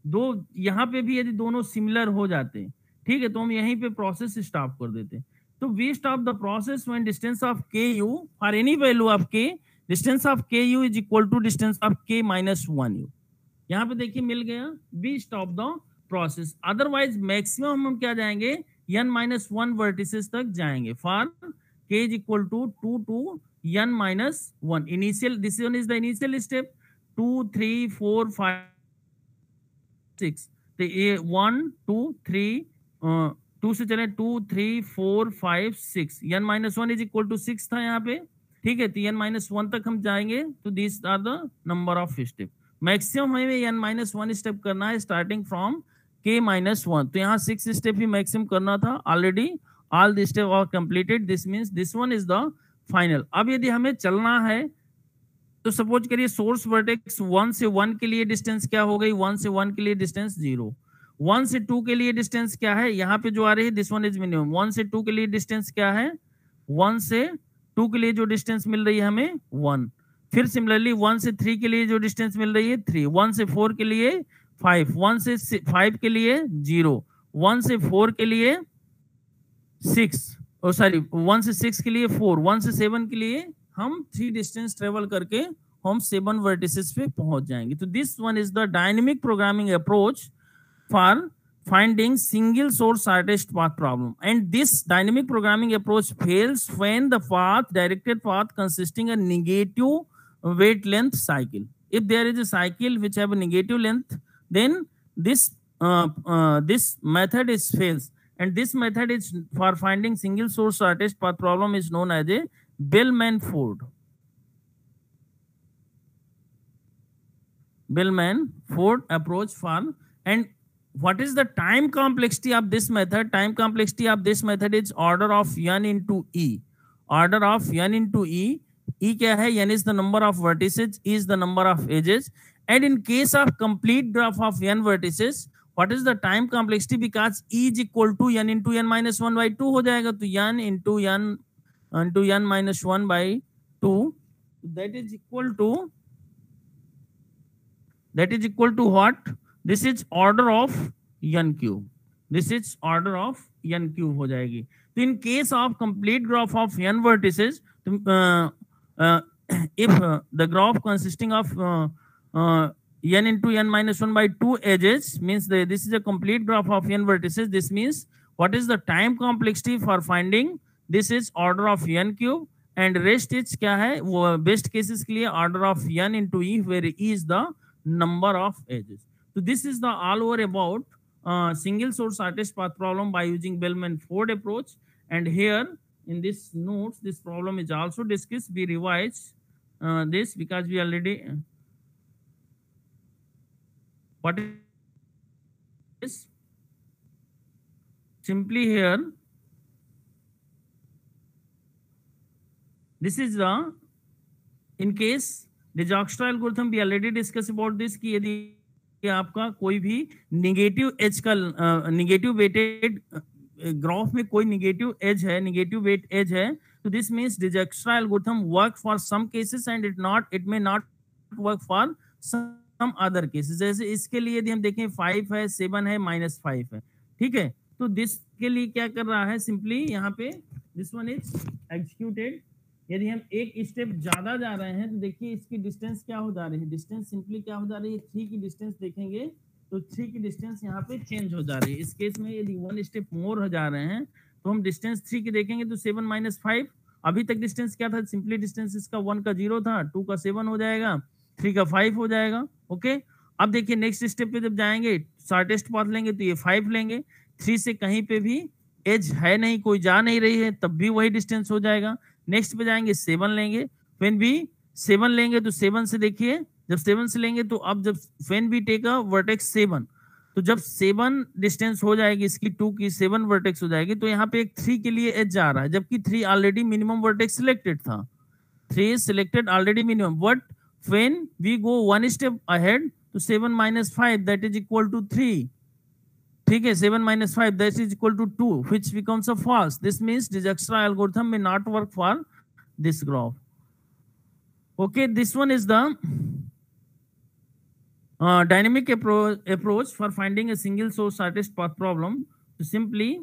दो यहाँ पे भी यदि दोनों सिमिलर हो जाते हैं, ठीक है, तो हम यहीं पे प्रोसेस स्टॉप कर देते हैं। तो we stop the process when distance of k u for any value of k, distance of k u is equal to distance of k minus 1 u. यहाँ पे देखिए मिल गया, we stop the process. Otherwise maximum हम क्या जाएंगे, n minus 1 vertices तक जाएंगे for k is equal to 2 to n minus 1। Initial, this one is the initial step, 2 3 4 5 6, तो ये 1 2 3 2 से चले 2 3 4 5 6, n minus 1 is equal to 6 था यहाँ पे, ठीक है, तो n माइनस 1 तक हम जाएंगे। तो this are the number of step. Maximum हमें n माइनस 1 स्टेप करना है स्टार्टिंग फ्रॉम k माइनस 1। तो यहाँ 6 स्टेप ही मैक्सिमम करना था, already all the step are completed, this means this one is the final. अब यदि हमें चलना है तो सपोज करिए सोर्स वर्टेक्स 1 से 1 के लिए डिस्टेंस क्या हो गई, 1 से 1 के लिए डिस्टेंस 0, 1 से 2 के लिए डिस्टेंस क्या है, यहाँ पे जो आ रही है दिस वन इज मिनिमम। 1 से 2 के लिए डिस्टेंस क्या है, 1 से 2 के लिए जो डिस्टेंस मिल रही है हमें 1। फिर सिमिलरली 1 से 3 के लिए जो डिस्टेंस मिल रही है 3, 1 से 4 के लिए 5, 1 से 5 के लिए 0, 1 से 4 के लिए 6, और सॉरी 1 से 6 के लिए 4, 1 से 7 के लिए हम 3 डिस्टेंस ट्रेवल करके हम 7 वर्टिसेस पे पहुंच जाएंगे। तो this one is the dynamic programming approach for finding single source shortest path problem, and this dynamic programming approach fails when the directed path consisting a negative weight length cycle. If there is a cycle which have a negative length, then this method is fails, and this method is for finding single source shortest path problem is known as a Bellman-Ford approach for. And what is the time complexity of this method? Time complexity of this method is order of n into e. Order of n into e. E क्या है? n is the number of vertices, e is the number of edges. And in case of complete graph of n vertices, what is the time complexity? Because e is equal to n into n minus 1 by 2 हो जाएगा, तो n into n minus 1 by 2, that is equal to what? This is order of n cube. This is order of n cube हो जाएगी। तो in case of complete graph of n vertices, if the graph consisting of n into n minus 1 by 2 edges means this is a complete graph of n vertices. This means what is the time complexity for finding? This is order of n cube, and rest is क्या है, वो best cases के लिए order of n into e, where e is the number of edges. So this is the all over about single source shortest path problem by using Bellman-Ford approach. And here in this notes, this problem is also discussed. We revise this because we already what is simply here. This is the in case Dijkstra algorithm, we already discussed about this कि यदि कि आपका कोई भी negative edge का negative weighted graph में कोई negative edge है, निगेटिव वेट एज है, तो this means Dijkstra algorithm work for some cases and it may not work for some other cases. जैसे इसके लिए यदि हम देखें 5 है, 7 है, -5 है, ठीक है, तो दिस के लिए क्या कर रहा है, सिंपली यहाँ पे दिस वन इज एग्जीक्यूटेड। यदि हम एक स्टेप ज्यादा जा रहे हैं तो देखिए इसकी डिस्टेंस क्या हो जा रही है, डिस्टेंस सिंपली क्या हो जा रही है, 3 की डिस्टेंस देखेंगे तो 3 की डिस्टेंस यहाँ पे चेंज हो जा रही है। इस केस में यदि 1 स्टेप मोर हो जा रहे हैं तो हम डिस्टेंस 3 की देखेंगे तो 7 माइनस 5, अभी तक डिस्टेंस क्या था, सिंपली डिस्टेंस इसका 1 का 0 था, 2 का 7 हो जाएगा, 3 का 5 हो जाएगा। ओके, अब देखिए नेक्स्ट स्टेप पे जब जाएंगे शॉर्टेस्ट पाथ लेंगे तो ये 5 लेंगे, 3 से कहीं पे भी एज है नहीं, कोई जा नहीं रही है, तब भी वही डिस्टेंस हो जाएगा। नेक्स्ट पे जाएंगे 7 लेंगे, व्हेन भी 7 लेंगे तो 7 से देखिए जब 7 से लेंगे तो अब जब when we take a vertex 7, तो जब 7 डिस्टेंस हो जाएगी इसकी 2 की 7 वर्टेक्स हो जाएगी, तो यहाँ पे एक 3 के लिए एज जा रहा है, जबकि 3 ऑलरेडी मिनिमम वर्टेक्स सिलेक्टेड था, 3 is selected already minimum, but when we go 1 step ahead तो 7 minus 5 that is equal to 3, ठीक है, 7 minus 5 that is equal to 2, which becomes a false. This means Dijkstra algorithm may not work for this graph. Okay, this one is the dynamic approach for finding a single source shortest path problem. So simply,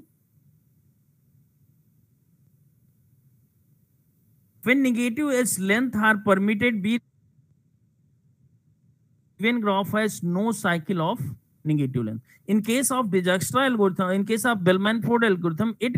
when negative edge length are permitted, be given graph has no cycle of negative length. In case of Dijkstra algorithm, in case of Bellman-Ford algorithm, it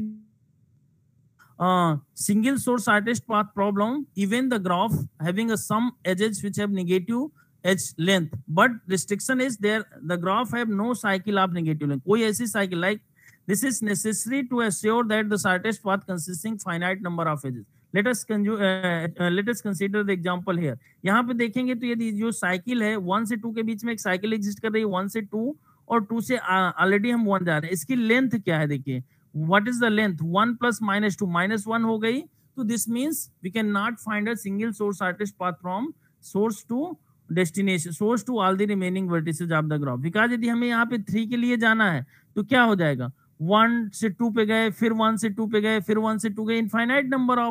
single source shortest path problem, even the graph having a some edges which have negative edge length, but restriction is there, the graph have no cycle of negative length. कोई ऐसी cycle like this is necessary to assure that the shortest path consisting finite number of edges. Let us consider the example here. यहाँ पे देखेंगे तो यदि जो cycle है 1 से 2 के बीच में एक साइकिल एग्जिस्ट कर रही है, 1 से 2 और 2 से ऑलरेडी हम 1 जा रहे हैं, इसकी लेंथ क्या है देखिए, what is the length, 1 plus minus 2 minus 1 हो गई, तो this means we cannot find a single source shortest path from source to destination, source to all the remaining vertices of the graph. because यदि हमें यहाँ पे 3 के लिए जाना है तो क्या हो जाएगा, 1 से 2 पे गए, फिर 1 से 2 पे गए, फिर 1 से 2 गए, इनफाइनाइट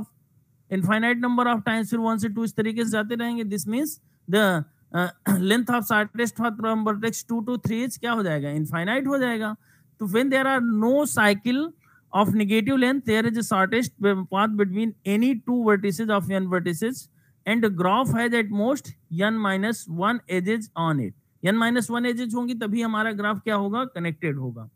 नंबर ऑफ टाइम्स, फिर 1 से 2 इस तरीके से जाते रहेंगे. This means the length of shortest path from vertex 2 to 3 क्या हो जाएगा, इनफाइनाइट हो जाएगा. तो when there are no cycle of negative length, there is a shortest path between any two vertices of n vertices, and the graph has at most n minus 1 edges on it. n minus 1 edges होंगी तभी हमारा graph क्या होगा, connected होगा.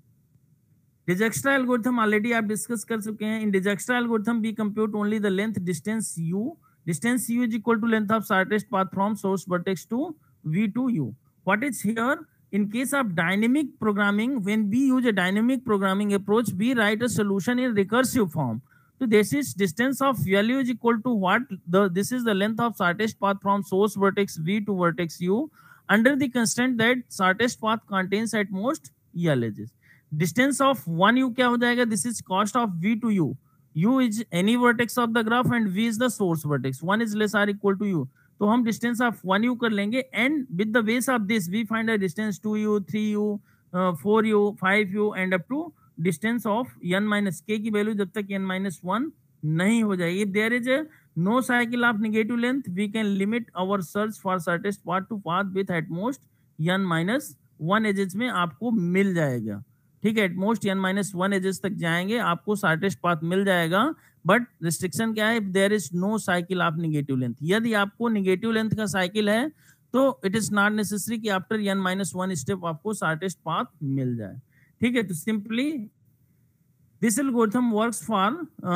Dijkstra algorithm already आप discuss कर चुके हैं. In Dijkstra algorithm we compute only the length distance u. Distance u is equal to length of shortest path from source vertex to v to u. What is here? In case of dynamic programming, when we use a dynamic programming approach, we write a solution in recursive form. So this is distance of value is equal to what? This is the length of shortest path from source vertex v to vertex u under the constraint that shortest path contains at most l edges. Distance of 1u क्या हो जाएगा? This is cost of v to u. u is any vertex of the graph and v is the source vertex. 1 is less or equal to u. तो हम distance of 1u कर लेंगे, and with the base of this we find a distance 2u, 3u, 4u, 5u and up to distance of n minus k की वैल्यू जब तक n minus 1 नहीं हो जाएगी. There is no cycle of negative length, we can limit our search for shortest path to path with at most n minus 1 edges में आपको मिल जाएगा. ठीक है, at most n minus 1 edges तक जाएंगे, आपको शॉर्टेस्ट पाथ मिल जाएगा. बट रिस्ट्रिक्शन क्या है, there is no cycle of negative length. यदि आपको नेगेटिव लेंथ का साइकिल है तो इट इज नॉट नेसेसरी कि आफ्टर n माइनस 1 स्टेप आपको शॉर्टेस्ट पाथ मिल जाए. ठीक है, तो simply this algorithm works for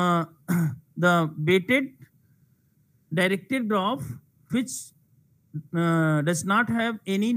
the weighted directed graph which does not have any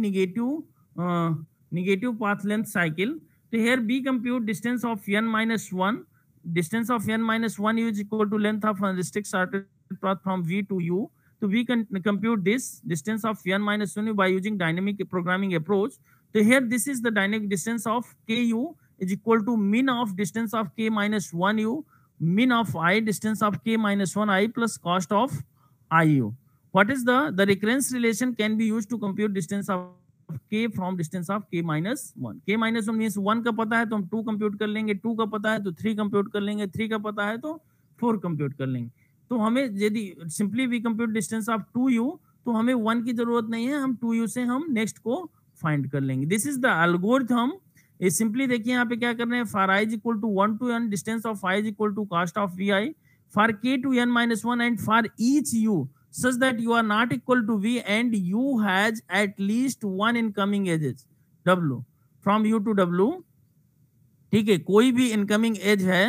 negative path length cycle. तो here we compute distance of n minus 1. Distance of n minus 1 u is equal to length of unrestricted shortest path from v to u. So we can compute this distance of n minus 1 u by using dynamic programming approach. So here this is the dynamic distance of ku is equal to min of distance of k minus 1 u, min of I distance of k minus 1 I plus cost of iu. What is the recurrence relation can be used to compute distance of k from distance of k minus 1. k minus 1 means 1 का पता है तो हम 2 compute कर लेंगे, 2 का पता है तो 3 कंप्यूट कर लेंगे, 3 का पता है तो 4 कंप्यूट कर लेंगे. तो हमें यदि simply we compute distance of 2u तो हमें 1 की जरूरत नहीं है, हम 2u से हम नेक्स्ट को फाइंड कर लेंगे. This is the algorithm. ये सिंपली देखिए यहाँ पे क्या कर रहे हैं, for i is equal to 1 to n distance of i is equal to cost of vi, for k to n minus 1 and for each u such that you are not equal to v and u has at least one incoming edges w from u to w. ठीक है, कोई भी incoming edge है,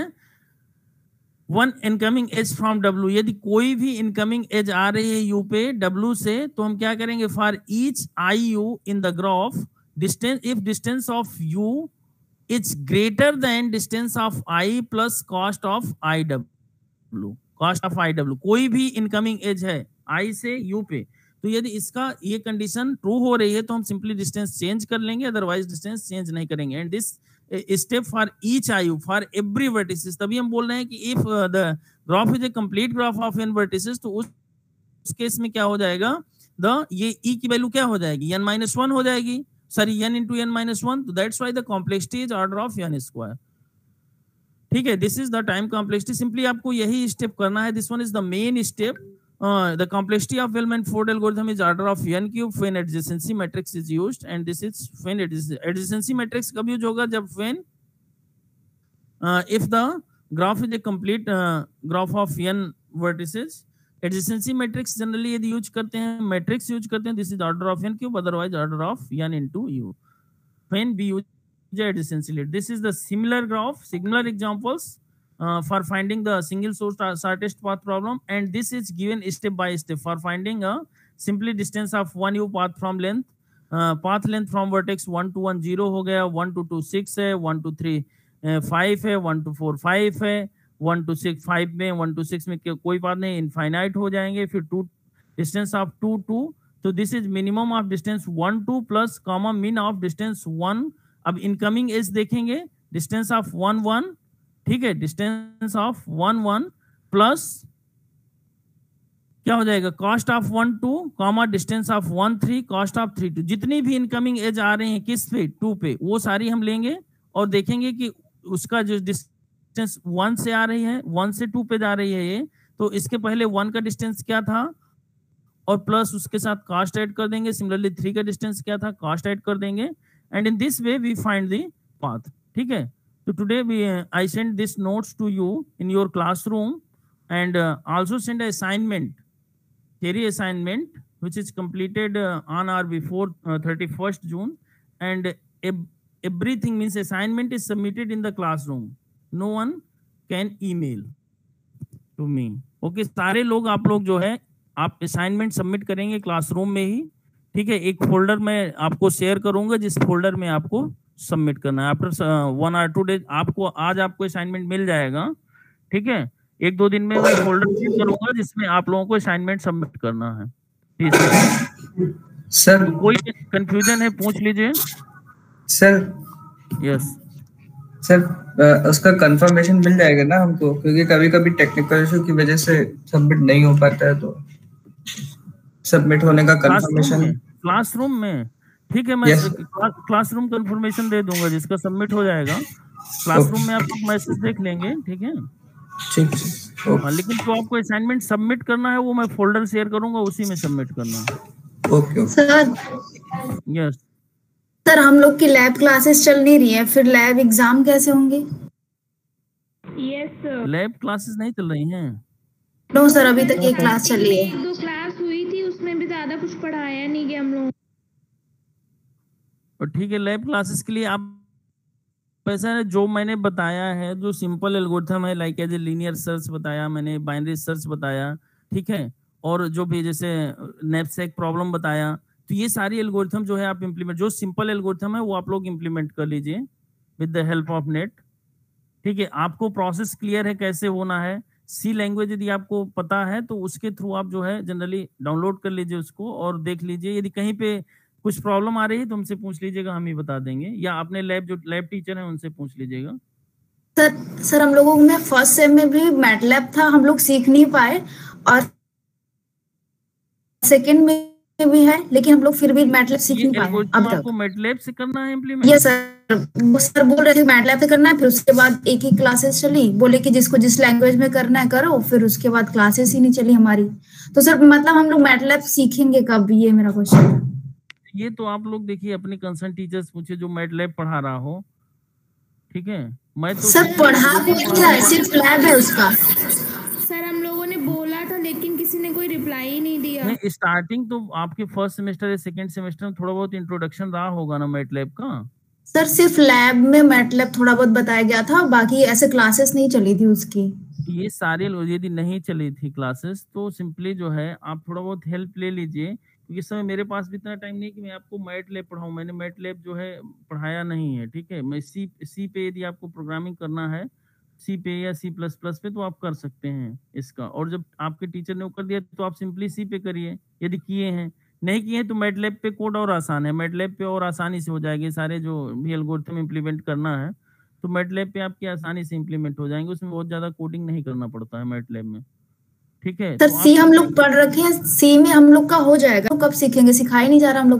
one incoming edge from w. यदि कोई भी incoming as आ रही है u पे w से तो हम क्या करेंगे, for each iu in the graph distance, if distance of u is greater than distance of I plus cost of iw, cost of i डब्ल्यू, कोई भी इनकमिंग एज है आई से यू पे, तो यदि इसका ये कंडीशन ट्रू हो रही है तो हम सिंपली डिस्टेंस चेंज कर लेंगे, अदरवाइज डिस्टेंस चेंज नहीं करेंगे. And this step for each i u for every vertices. तभी हम बोल रहे हैं कि if the graph is a complete graph of n vertices, तो उस केस में क्या हो जाएगा, द ये ई की वैल्यू क्या हो जाएगी, n माइनस 1 हो जाएगी, sorry n into n minus 1. तो that's why the complexity is order of n square. ठीक है, this is the time complexity. Simply आपको यही स्टेप करना है. This one is the main step. the complexity of Bellman-Ford algorithm is order of n cube when adjacency matrix is used, and this is when adjacency matrix कब use होगा? जब when if the graph is a complete graph of n vertices. Adjacency matrix generally यदि use करते हैं, matrix use करते हैं, this is order of n cube, otherwise order of n into u. When we use adjacency, this is the similar graph, similar examples for finding the single source shortest path problem, and this is given step by step for finding a simply distance of 1u path from length. Path length from vertex 1 to 1 0 हो गया, 1 to 2 6 है, 1 to 3 5 है, 1 to 4 5 है, 1 to 6 5 में, 1 to 6 में कोई बात नहीं, इनफाइनाइट हो जाएंगे. फिर 2 डिस्टेंस ऑफ 2 2, तो this is minimum of distance 1 2 plus comma mean of distance 1. अब इनकमिंग एज देखेंगे, डिस्टेंस ऑफ 1 1, ठीक है, डिस्टेंस ऑफ 1 1 प्लस क्या हो जाएगा, cost of 1 2 comma distance of 1 3 cost of 3 2. जितनी भी इनकमिंग एज आ रहे हैं किस पे, 2 पे, वो सारी हम लेंगे और देखेंगे कि उसका जो डिस्टेंस 1 से आ रही है, 1 से 2 पे जा रही है ये, तो इसके पहले 1 का डिस्टेंस क्या था और प्लस उसके साथ कॉस्ट ऐड कर देंगे. सिमिलरली 3 का डिस्टेंस क्या था, कॉस्ट ऐड कर देंगे, and in this way we find the path. ठीक है, तो today I send this notes to you in your classroom, and also send assignment, theory assignment, which is completed on or before 31st June, and everything means assignment is submitted in the classroom. No one can email to me. Okay, सारे लोग आप लोग जो है आप assignment submit करेंगे classroom में ही. ठीक है, एक फोल्डर मैं आपको शेयर करूंगा जिस फोल्डर में आपको सबमिट करना है. आफ्टर 1 or 2 days आपको आज आपको असाइनमेंट मिल जाएगा. ठीक है, 1-2 दिन में मैं फोल्डर शेयर करूंगा जिसमें आप लोगों को असाइनमेंट सबमिट करना है. सर कोई कंफ्यूजन है पूछ लीजिए. सर यस सर, उसका कंफर्मेशन मिल जाएगा ना हमको, क्योंकि कभी कभी टेक्निकल इशू की वजह से सबमिट नहीं हो पाता है, तो सबमिट होने का कंफर्मेशन क्लासरूम में. ठीक है, मैं क्लासरूम कंफर्मेशन दे दूंगा जिसका सबमिट हो जाएगा. क्लासरूम में आप लोग मैसेज देख लेंगे. ठीक है, ठीक. लेकिन जो आपको असाइनमेंट सबमिट करना है वो मैं फोल्डर शेयर करूंगा, उसी में सबमिट करना है. Okay sir. यस सर, हम लोग की लैब क्लासेस चल नहीं रही है, फिर लैब एग्जाम कैसे होंगे? Yes sir. लैब क्लासेस नहीं चल रही हैं? नो सर, अभी तक एक क्लास चली है. 1-2 क्लास हुई थी, उसमें भी ज्यादा कुछ पढ़ाया नहीं गया हम लोग. और ठीक है, लैब क्लासेस के लिए आप ऐसा है, जो मैंने बताया है, जो सिंपल एल्गोरिथम है, like as a linear search बताया मैंने, बाइनरी सर्च बताया, ठीक है, और जो भी जैसे नैपसैक प्रॉब्लम बताया, तो ये सारी एल्गोरिथम जो है आप इम्प्लीमेंट, जो सिंपल एल्गोरिथम है वो आप लोग इम्प्लीमेंट कर लीजिए with the help of net. ठीक है, आपको प्रोसेस क्लियर है कैसे होना है. सी लैंग्वेज यदि आपको पता है तो उसके थ्रू आप जो है जनरली डाउनलोड कर लीजिए उसको और देख लीजिए. यदि कहीं पे कुछ प्रॉब्लम आ रही है तो हमसे पूछ लीजिएगा, हम ही बता देंगे, या अपने लैब टीचर हैं उनसे पूछ लीजिएगा. सर हम लोगों में फर्स्ट सेम में भी मैटलैब था, हम लोग सीख नहीं पाए, और सेकंड में भी है, लेकिन हम लोग फिर भी मैटलैब सीख नहीं पाए अब तक. आपको मैटलैब से करना है इम्प्लीमेंट? यस सर बोल रहे थे मैटलैब से करना है, फिर उसके बाद एक ही क्लासेस चली, बोले कि जिसको जिस लैंग्वेज में करना है करो, फिर उसके बाद क्लासेस ही नहीं चली हमारी. तो सर मतलब हम लोग मैटलैब सीखेंगे कब, ये मेरा क्वेश्चन है. ये तो आप लोग देखिए अपने कंसर्न टीचर से पूछिए जो मैटलैब पढ़ा रहा हो. ठीक है, मैं तो सर पढ़ा क्या है, सिर्फ लैब है उसका. सर हम लोगों ने बोला था लेकिन किसी ने कोई रिप्लाई ही नहीं दिया. नहीं, स्टार्टिंग तो आपके फर्स्ट सेमेस्टर या सेकंड सेमेस्टर में थोड़ा बहुत इंट्रोडक्शन रहा होगा ना मैटलैब का. सर सिर्फ लैब में मैटलैब थोड़ा बहुत बताया गया था, बाकी ऐसे क्लासेस नहीं चली थी उसकी. ये सारे यदि नहीं चली थी क्लासेस तो सिंपली जो है आप थोड़ा बहुत हेल्प ले लीजिए, क्योंकि इस समय मेरे पास भी इतना टाइम नहीं कि मैं आपको मैटलैब पढ़ाऊं. मैंने मैटलैब जो है पढ़ाया नहीं है. ठीक है, मैं सी पे यदि आपको प्रोग्रामिंग करना है सी पे या C++ पे तो आप कर सकते हैं इसका, और जब आपके टीचर ने वो कर दिया तो आप सिंपली सी पे करिए. यदि किए हैं, नहीं किए तो मैटलैब पे कोड और आसान है, मैटलैब पे और आसानी से हो जाएगी. सारे जो भी एल्गोरिथम इम्प्लीमेंट करना है तो मैटलैब पे आपकी आसानी से इम्प्लीमेंट हो जाएंगे, उसमें बहुत ज्यादा कोडिंग नहीं करना पड़ता है मैटलैब में. ठीक है, सर सी हम लोग पढ़ रखे हैं, सी में हम लोग का हो जाएगा, तो कब सीखेंगे, सिखाई नहीं जा रहा हम लोग.